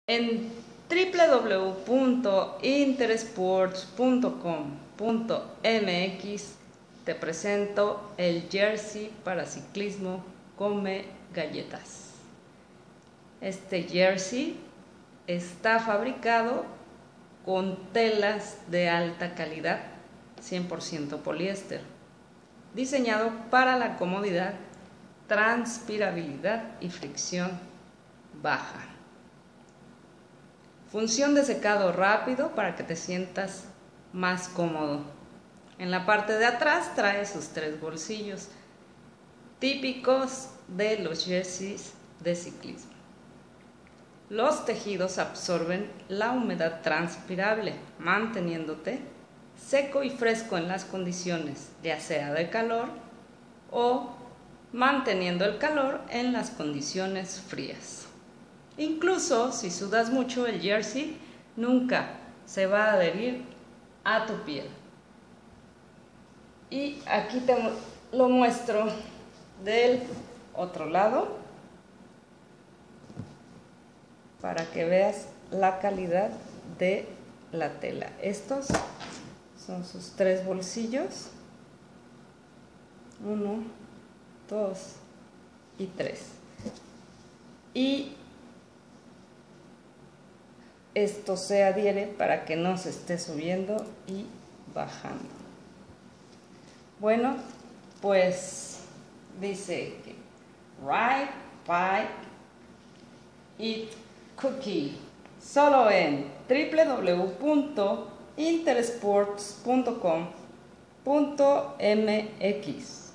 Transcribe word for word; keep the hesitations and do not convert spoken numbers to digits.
En w w w punto intersports punto com punto m x te presento el jersey para ciclismo Come Galletas. Este jersey está fabricado con telas de alta calidad, cien por ciento poliéster, diseñado para la comodidad, transpirabilidad y fricción baja. Función de secado rápido para que te sientas más cómodo. En la parte de atrás trae sus tres bolsillos, típicos de los jerseys de ciclismo. Los tejidos absorben la humedad transpirable, manteniéndote seco y fresco en las condiciones, ya sea de calor o manteniendo el calor en las condiciones frías. Incluso si sudas mucho, el jersey nunca se va a adherir a tu piel. Y aquí te lo muestro del otro lado para que veas la calidad de la tela. Estos son sus tres bolsillos. Uno, dos y tres. Y esto se adhiere para que no se esté subiendo y bajando. Bueno, pues dice que ride, bike, eat, cookie. Solo en w w w punto intersports punto com punto m x.